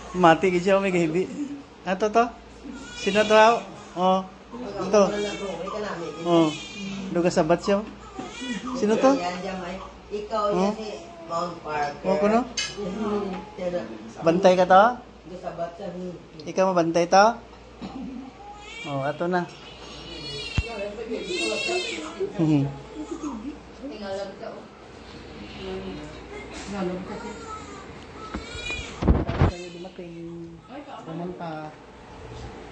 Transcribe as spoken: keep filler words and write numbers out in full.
Mati ka siya, may gahibi. Ato to? Sino to? Oh. Ito. Oh. Duga sabat siya. Sino to? Ikaw Oh. yan si Mount Parker. Oh, kuno? Bantay ka to? Sabat siya. Ikaw mabantay to? Oh, ato na. Hmm. Tayo dumating. Pumunta.